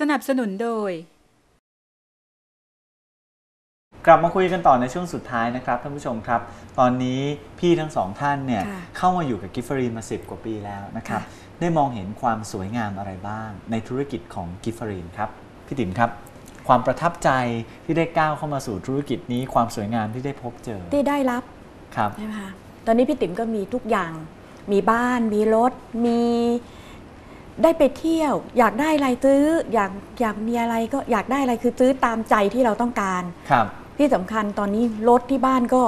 สนับสนุนโดยกลับมาคุยกันต่อในช่วงสุดท้ายนะครับท่านผู้ชมครับตอนนี้พี่ทั้งสองท่านเนี่ยเข้ามาอยู่กับกิฟเฟอรีนมา10 กว่าปีแล้วนะครับได้มองเห็นความสวยงามอะไรบ้างในธุรกิจของกิฟเฟอรีนครับพี่ติ๋มครับความประทับใจที่ได้ก้าวเข้ามาสู่ธุรกิจนี้ความสวยงามที่ได้พบเจอที่ได้รับครับใช่ไหมคะตอนนี้พี่ติ๋มก็มีทุกอย่างมีบ้านมีรถมีได้ไปเที่ยวอยากได้อะไรซื้ออยากมีอะไรก็อยากได้อะไรคือซื้อตามใจที่เราต้องการครับที่สำคัญตอนนี้รถที่บ้านก็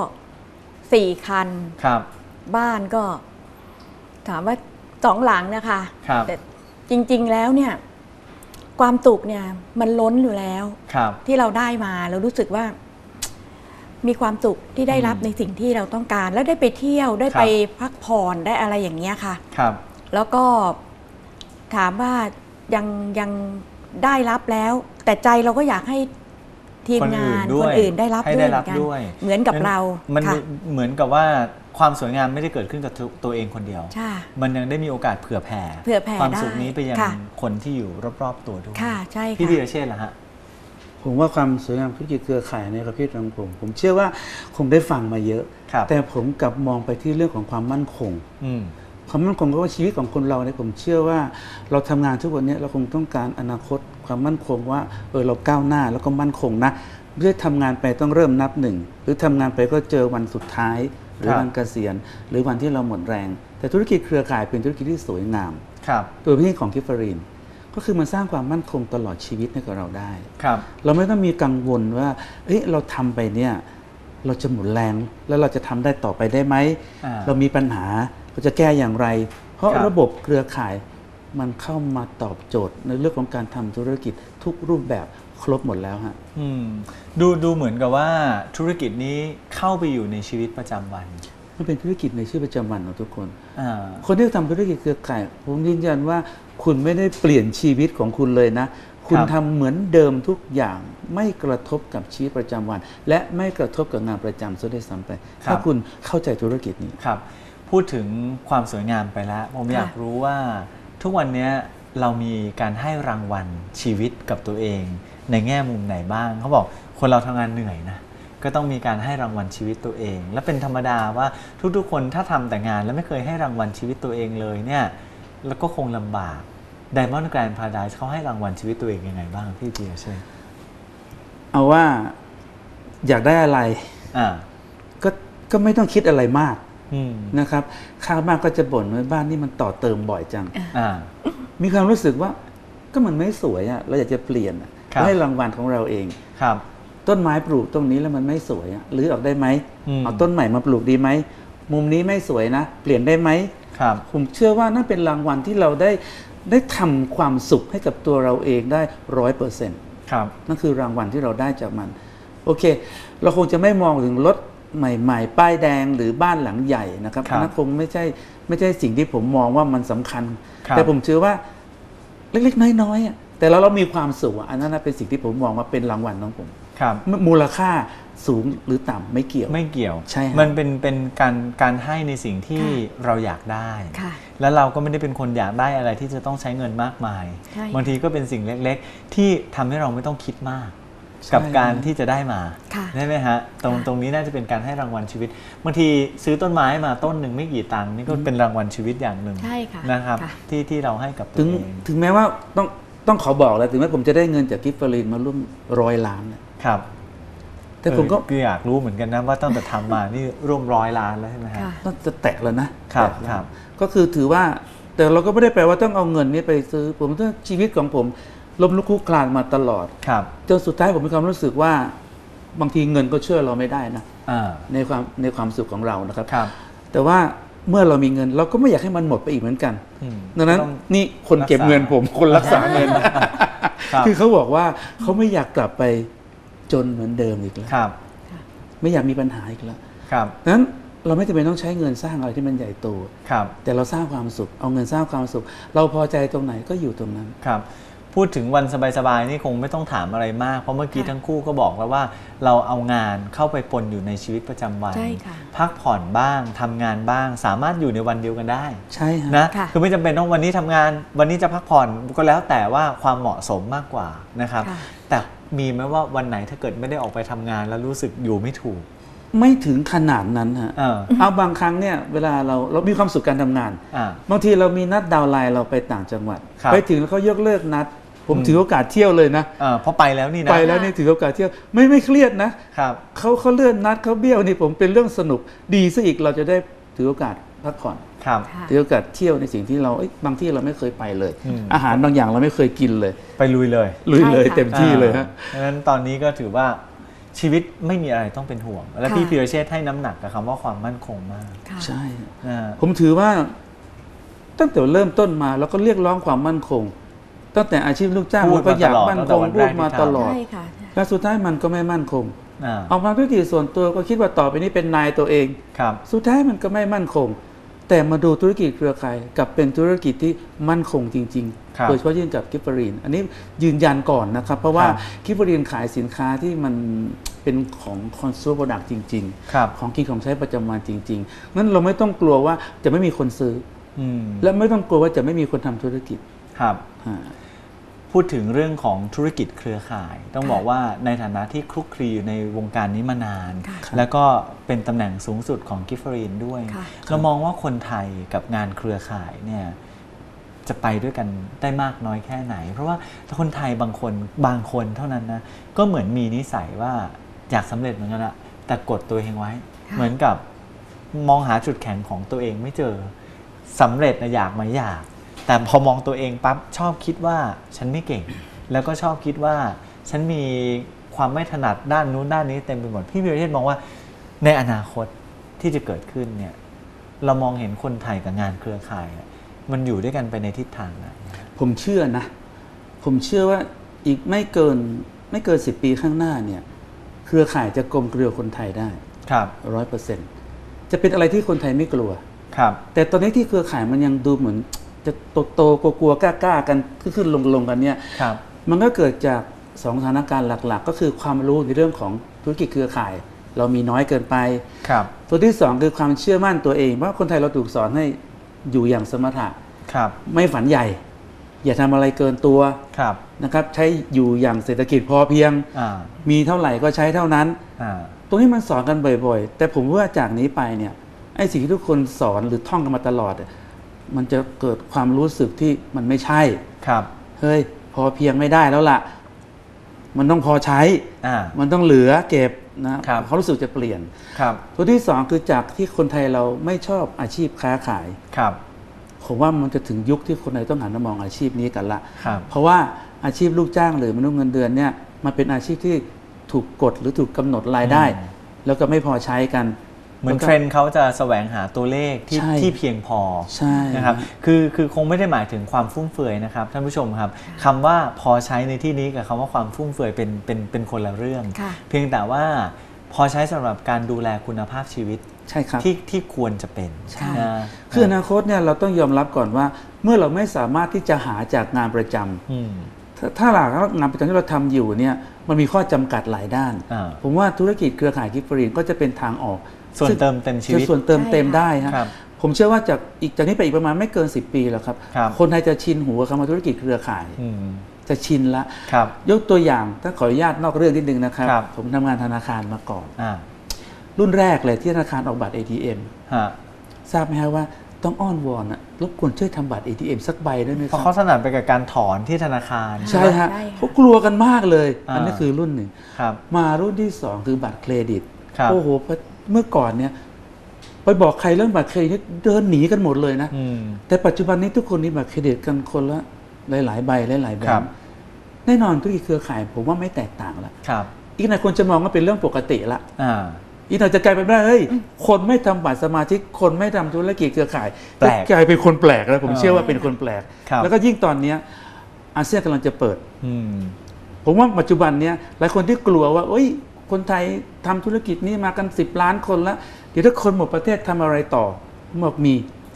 4 คันครับบ้านก็ถามว่า2 หลังนะคะแต่จริงๆแล้วเนี่ยความสุขเนี่ยมันล้นอยู่แล้วที่เราได้มาเรารู้สึกว่ามีความสุขที่ได้รับในสิ่งที่เราต้องการแล้วได้ไปเที่ยวได้ไปพักผ่อนได้อะไรอย่างเงี้ยค่ะครับแล้วก็ถามว่ายังได้รับแล้วแต่ใจเราก็อยากให้ทีมงานคนอื่นได้รับด้วยเหมือนกับเรามันเหมือนกับว่าความสวยงามไม่ได้เกิดขึ้นกับตัวเองคนเดียวมันยังได้มีโอกาสเผื่อแผ่ความสุขนี้ไปยังคนที่อยู่รอบๆตัวด้วยใช่พี่ธีรเชษฐ์ล่ะฮะผมว่าความสวยงามธุรกิจเครือข่ายในประเภทของผมเชื่อว่าคงได้ฟังมาเยอะแต่ผมกลับมองไปที่เรื่องของความมั่นคงความมั่นคงก็ว่าชีวิตของคนเราเนี่ยผมเชื่อว่าเราทำงานทุกวันนี้เราคงต้องการอนาคตความมั่นคงว่าเราก้าวหน้าแล้วก็มั่นคงนะเรื่อยทำงานไปต้องเริ่มนับหนึ่งหรือทำงานไปก็เจอวันสุดท้ายหรือวันเกษียณหรือวันที่เราหมดแรงแต่ธุรกิจเครือข่ายเป็นธุรกิจที่สวยงามตัวพี่ของกิฟเฟอรีนก็คือมันสร้างความมั่นคงตลอดชีวิตให้กับเราได้เราไม่ต้องมีกังวลว่าเราทำไปเนี่ยเราจะหมดแรงแล้วเราจะทำได้ต่อไปได้ไหมเรามีปัญหาเราจะแก้อย่างไรเพราะระบบเครือข่ายมันเข้ามาตอบโจทย์ในเรื่องของการทำธุรกิจทุกรูปแบบครบหมดแล้วฮะดูเหมือนกับว่าธุรกิจนี้เข้าไปอยู่ในชีวิตประจำวันมันเป็นธุรกิจในชีวิตประจำวันของทุกคนคนที่ทำธุรกิจเครือข่ายผมยืนยันว่าคุณไม่ได้เปลี่ยนชีวิตของคุณเลยนะคุณทำเหมือนเดิมทุกอย่างไม่กระทบกับชีวิตประจำวันและไม่กระทบกับงานประจำซะด้วยซ้ำไปถ้าคุณเข้าใจธุรกิจนี้ครับพูดถึงความสวยงามไปแล้วผมอยากรู้ว่าทุกวันนี้เรามีการให้รางวัลชีวิตกับตัวเองในแง่มุมไหนบ้างเขาบอกคนเราทำงานเหนื่อยนะก็ต้องมีการให้รางวัลชีวิตตัวเองและเป็นธรรมดาว่าทุกๆคนถ้าทำแต่งานแล้วไม่เคยให้รางวัลชีวิตตัวเองเลยเนี่ยแล้วก็คงลำบาก Diamond Grand Paradise เขาให้รางวัลชีวิตตัวเองยังไงบ้างพี่ธีรเชษฐ์เอาว่าอยากได้อะไรก็ไม่ต้องคิดอะไรมากนะครับข้างบ้านก็จะบ่นว่าบ้านนี่มันต่อเติมบ่อยจังมีความรู้สึกว่าก็มันไม่สวยอ่ะเราอยากจะเปลี่ยนให้รางวัลของเราเองครับต้นไม้ปลูกตรงนี้แล้วมันไม่สวยหรือออกได้ไหมเอาต้นใหม่มาปลูกดีไหมมุมนี้ไม่สวยนะเปลี่ยนได้ไหมผมเชื่อว่านั่นเป็นรางวัลที่เราได้ทำความสุขให้กับตัวเราเองได้100% ครับนั่นคือรางวัลที่เราได้จากมันโอเคเราคงจะไม่มองถึงรถใหม่ๆป้ายแดงหรือบ้านหลังใหญ่นะครับนั่นคงไม่ใช่สิ่งที่ผมมองว่ามันสำคัญแต่ผมเชื่อว่าเล็กๆน้อยๆแต่เรามีความสุขอันนั้นเป็นสิ่งที่ผมมองว่าเป็นรางวัลของผมมูลค่าสูงหรือต่ำไม่เกี่ยวใช่มันเป็นการให้ในสิ่งที่เราอยากได้แล้วเราก็ไม่ได้เป็นคนอยากได้อะไรที่จะต้องใช้เงินมากมายบางทีก็เป็นสิ่งเล็กๆที่ทำให้เราไม่ต้องคิดมากกับการที่จะได้มาใช่ไหมฮะตรงนี้น่าจะเป็นการให้รางวัลชีวิตบางทีซื้อต้นไม้มาต้นหนึ่งไม่กี่ตังค์นี่ก็เป็นรางวัลชีวิตอย่างหนึ่งนะครับที่เราให้กับตัวเองถึงแม้ว่าต้องขอบอกเลยถึงแม้ผมจะได้เงินจากกิฟเฟอรีนมาร่วม100 ล้านครับแต่ผมก็อยากรู้เหมือนกันนะว่าตั้งแต่ทำมานี่ร่วม100 ล้านแล้วใช่ไหมฮะน่าจะแตะแล้วนะครับก็คือถือว่าแต่เราก็ไม่ได้แปลว่าต้องเอาเงินนี้ไปซื้อผมต้องชีวิตของผมล้มลุกคลุกคลานมาตลอดจนสุดท้ายผมมีความรู้สึกว่าบางทีเงินก็ช่วยเราไม่ได้นะในความสุขของเรานะครับแต่ว่าเมื่อเรามีเงินเราก็ไม่อยากให้มันหมดไปอีกเหมือนกันดังนั้นนี่คนเก็บเงินผมคนรักษาเงินคือเขาบอกว่าเขาไม่อยากกลับไปจนเหมือนเดิมอีกแล้วไม่อยากมีปัญหาอีกแล้วดังนั้นเราไม่จำเป็นต้องใช้เงินสร้างอะไรที่มันใหญ่โตแต่เราสร้างความสุขเอาเงินสร้างความสุขเราพอใจตรงไหนก็อยู่ตรงนั้นครับพูดถึงวันสบายๆนี่คงไม่ต้องถามอะไรมากเพราะเมื่อกี้ทั้งคู่ก็บอกแล้วว่าเราเอางานเข้าไปปนอยู่ในชีวิตประจำวันพักผ่อนบ้างทำงานบ้างสามารถอยู่ในวันเดียวกันได้ใช่นะคือไม่จำเป็นต้องวันนี้ทำงานวันนี้จะพักผ่อนก็แล้วแต่ว่าความเหมาะสมมากกว่านะครับแต่มีไหมว่าวันไหนถ้าเกิดไม่ได้ออกไปทำงานแล้วรู้สึกอยู่ไม่ถูกไม่ถึงขนาดนั้นฮะเอาบางครั้งเนี่ยเวลาเรามีความสุขการทำงานบางทีเรามีนัดดาวไลน์เราไปต่างจังหวัดไปถึงแล้วเขายกเลิกนัดผมถือโอกาสเที่ยวเลยนะเพราะไปแล้วนี่นะไปแล้วนี่ถือโอกาสเที่ยวไม่เครียดนะครับเขาเลื่อนนัดเขาเบี้ยวนี่ผมเป็นเรื่องสนุกดีซะอีกเราจะได้ถือโอกาสพักผ่อนถือโอกาสเที่ยวในสิ่งที่เราบางที่เราไม่เคยไปเลยอาหารบางอย่างเราไม่เคยกินเลยไปลุยเลยเต็มที่เลยฮะเพราะฉะนั้นตอนนี้ก็ถือว่าชีวิตไม่มีอะไรต้องเป็นห่วงและพี่พีรเชษฐ์ให้น้ำหนักกับคำว่าความมั่นคงมากใช่ผมถือว่าตั้งแต่เริ่มต้นมาแล้วก็เรียกร้องความมั่นคงตั้งแต่อาชีพลูกจ้างเราก็อยากมั่นคงพูดมาตลอดและสุดท้ายมันก็ไม่มั่นคงออกมาธุรกิจส่วนตัวก็คิดว่าต่อไปนี้เป็นนายตัวเองสุดท้ายมันก็ไม่มั่นคงแต่มาดูธุรกิจเครือข่ายกับเป็นธุรกิจที่มั่นคงจริงๆโดยเฉพาะยิ่งกับกิฟเฟอรีนอันนี้ยืนยันก่อนนะครับเพราะว่ากิฟเฟอรีนขายสินค้าที่มันเป็นของคอน sumer product จริงๆของกินของใช้ประจำวันจริงๆงั้นเราไม่ต้องกลัวว่าจะไม่มีคนซื้อและไม่ต้องกลัวว่าจะไม่มีคนทำธุรกิจครับพูดถึงเรื่องของธุรกิจเครือข่ายต้องบอกว่าในฐานะที่คลุกคลีอยู่ในวงการนี้มานานแล้วก็เป็นตำแหน่งสูงสุดของกิฟเฟอรีนด้วยเรามองว่าคนไทยกับงานเครือข่ายเนี่ยจะไปด้วยกันได้มากน้อยแค่ไหนเพราะว่าคนไทยบางคนเท่านั้นนะก็เหมือนมีนิสัยว่าอยากสำเร็จเหมือนกันอะแต่กดตัวเองไว้เหมือนกับมองหาจุดแข็งของตัวเองไม่เจอสำเร็จนะอยากไหมอยากแต่พอมองตัวเองปั๊บชอบคิดว่าฉันไม่เก่งแล้วก็ชอบคิดว่าฉันมีความไม่ถนัดด้านนู้นด้านนี้เต็มไปหมดพี่พีรเชษฐ์มองว่าในอนาคตที่จะเกิดขึ้นเนี่ยเรามองเห็นคนไทยกับงานเครือข่ายมันอยู่ด้วยกันไปในทิศทางไหนผมเชื่อนะผมเชื่อว่าอีกไม่เกิน10 ปีข้างหน้าเนี่ยเครือข่ายจะกลมเกลียวคนไทยได้ครับ 100% จะเป็นอะไรที่คนไทยไม่กลัวครับแต่ตอนนี้ที่เครือข่ายมันยังดูเหมือนจะโตกลัวกล้ากันขึ้นลงกันเนี่ยมันก็เกิดจาก2สถานการณ์หลักๆก็คือความรู้ในเรื่องของธุรกิจเครือข่ายเรามีน้อยเกินไปตัวที่2คือความเชื่อมั่นตัวเองว่าคนไทยเราถูกสอนให้อยู่อย่างสมถะไม่ฝันใหญ่อย่าทำอะไรเกินตัวนะครับใช้อยู่อย่างเศรษฐกิจพอเพียงมีเท่าไหร่ก็ใช้เท่านั้นตรงนี้มันสอนกันบ่อยๆแต่ผมว่าจากนี้ไปเนี่ยไอ้สิ่งที่ทุกคนสอนหรือท่องกันมาตลอดมันจะเกิดความรู้สึกที่มันไม่ใช่เฮ้ยพอเพียงไม่ได้แล้วล่ะมันต้องพอใช้มันต้องเหลือเก็บนะเขารู้สึกจะเปลี่ยนตัวที่2คือจากที่คนไทยเราไม่ชอบอาชีพค้าขายผมว่ามันจะถึงยุคที่คนไทยต้องหันมามองอาชีพนี้กันละเพราะว่าอาชีพลูกจ้างหรือมนุษย์เงินเดือนเนี่ยมันเป็นอาชีพที่ถูกกฎหรือถูกกำหนดรายได้แล้วก็ไม่พอใช้กันเหมือนเทรนด์เขาจะแสวงหาตัวเลขที่เพียงพอนะครับคือคงไม่ได้หมายถึงความฟุ่มเฟือยนะครับท่านผู้ชมครับคำว่าพอใช้ในที่นี้กับคำว่าความฟุ่มเฟือยเป็นคนละเรื่องเพียงแต่ว่าพอใช้สำหรับการดูแลคุณภาพชีวิตใช่ครับที่ควรจะเป็นคืออนาคตเนี่ยเราต้องยอมรับก่อนว่าเมื่อเราไม่สามารถที่จะหาจากงานประจำถ้าหลักงานประจำที่เราทำอยู่เนี่ยมันมีข้อจำกัดหลายด้านผมว่าธุรกิจเครือข่ายกิฟเฟอรีนก็จะเป็นทางออกส่วนเติมเต็มชีวิตส่วนเติมเต็มได้ครับผมเชื่อว่าจากนี้ไปอีกประมาณไม่เกิน10 ปีแล้วครับคนไทยจะชินหูกับคำว่าธุรกิจเครือข่ายจะชินละยกตัวอย่างถ้าขออนุญาตนอกเรื่องนิดนึงนะครับผมทำงานธนาคารมาก่อนรุ่นแรกเลยที่ธนาคารออกบัตร ATM ทราบไหมครับว่าต้องอ้อนวอนรบกวนช่วยทำบัตร ATM สักใบได้ไหมครับเพราะเขาถนัดไปกับการถอนที่ธนาคารใช่ฮะเขากลัวกันมากเลยอันนี้คือรุ่นหนึ่งมารุ่นที่2คือบัตรเครดิตโอ้โหเมื่อก่อนเนี่ยไปบอกใครเรื่องบัตรเครดิตเดินหนีกันหมดเลยนะแต่ปัจจุบันนี้ทุกคนมีบัตรเครดิตกันคนละหลายๆใบหลายๆแบบแน่นอนธุรกิจเครือข่ายผมว่าไม่แตกต่างละอีกหน่อยคนจะมองว่าเป็นเรื่องปกติละอีกหน่อยจะกลายเป็นว่าเฮ้ยคนไม่ทำบัตรสมาชิกคนไม่ทำธุรกิจเครือข่ายกลายเป็นคนแปลกแล้วผมเชื่อว่าเป็นคนแปลกแล้วก็ยิ่งตอนนี้อาเซียนกำลังจะเปิดผมว่าปัจจุบันนี้หลายคนที่กลัวว่าคนไทยทำธุรกิจนี้มากัน10 ล้านคนแล้วเดี๋ยวถ้าคนหมดประเทศทำอะไรต่อบอกมี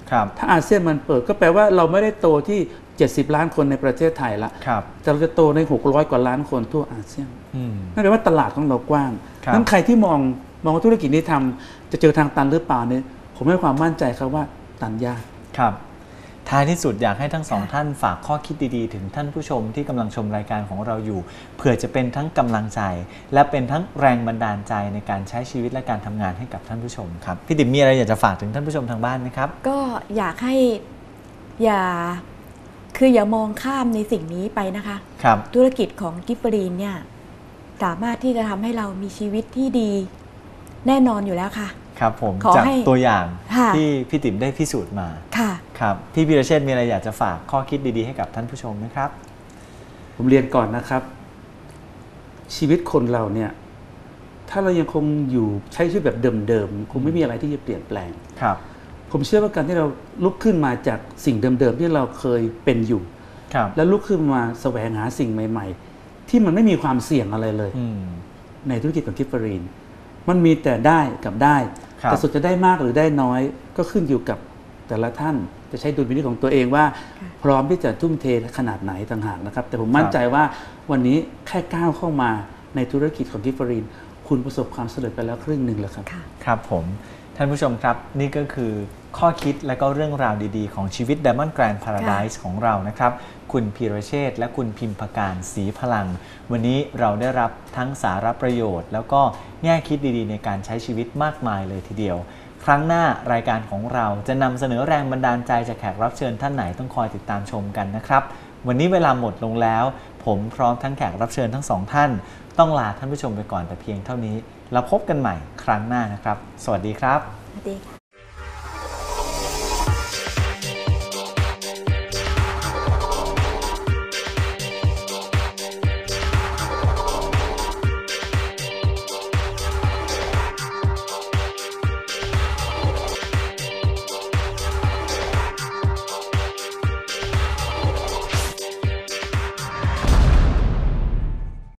ถ้าอาเซียนมันเปิดก็แปลว่าเราไม่ได้โตที่70 ล้านคนในประเทศไทยละแต่เราจะโตใน600 กว่าล้านคนทั่วอาเซียนนั่นแปลว่าตลาดของเรากว้างนั้นใครที่มองธุรกิจนี้ทำจะเจอทางตันหรือเปล่าเนี่ยผมให้ความมั่นใจครับว่าตันยากครับท้ายที่สุดอยากให้ทั้งสองท่านฝากข้อคิดดีๆถึงท่านผู้ชมที่กำลังชมรายการของเราอยู่เผื่อจะเป็นทั้งกำลังใจและเป็นทั้งแรงบันดาลใจในการใช้ชีวิตและการทำงานให้กับท่านผู้ชมครับพี่ติ๋มมีอะไรอยากจะฝากถึงท่านผู้ชมทางบ้านไหมครับก็อยากให้อย่ามองข้ามในสิ่งนี้ไปนะคะครับธุรกิจของกิฟเฟอรีนเนี่ยสามารถที่จะทำให้เรามีชีวิตที่ดีแน่นอนอยู่แล้วค่ะครับผมจากตัวอย่างที่พี่ติ๋มได้พิสูจน์มาค่ะครับพี่พีรเชษฐ์มีอะไรอยากจะฝากข้อคิดดีๆให้กับท่านผู้ชมไหมครับผมเรียนก่อนนะครับชีวิตคนเราเนี่ยถ้าเรายังคงอยู่ใช้ชีวิตแบบเดิมๆคงไม่มีอะไรที่จะเปลี่ยนแปลงครับผมเชื่อว่าการที่เราลุกขึ้นมาจากสิ่งเดิมๆที่เราเคยเป็นอยู่แล้วลุกขึ้นมาแสวงหาสิ่งใหม่ๆที่มันไม่มีความเสี่ยงอะไรเลยในธุรกิจของกิฟเฟอรีนมันมีแต่ได้กับได้แต่สุดจะได้มากหรือได้น้อยก็ขึ้นอยู่กับแต่ละท่านจะใช้ดุลพินิจของตัวเองว่าพร้อมที่จะทุ่มเทขนาดไหนต่างหากนะครับแต่ผมมั่นใจว่าวันนี้แค่ก้าวเข้ามาในธุรกิจของกิฟเฟอรีนคุณประสบความสำเร็จไปแล้วครึ่งหนึ่งแล้วครับครับผมท่านผู้ชมครับนี่ก็คือข้อคิดและก็เรื่องราวดีๆของชีวิต Diamond Grand Paradise ของเรานะครับคุณพีรเชษฐ์และคุณพิมพการศรีพลังวันนี้เราได้รับทั้งสาระประโยชน์แล้วก็แง่คิดดีๆในการใช้ชีวิตมากมายเลยทีเดียวครั้งหน้ารายการของเราจะนำเสนอแรงบันดาลใจจากแขกรับเชิญท่านไหนต้องคอยติดตามชมกันนะครับวันนี้เวลาหมดลงแล้วผมพร้อมทั้งแขกรับเชิญทั้งสองท่านต้องลาท่านผู้ชมไปก่อนแต่เพียงเท่านี้แล้วพบกันใหม่ครั้งหน้านะครับสวัสดีครับสวัสดีค่ะ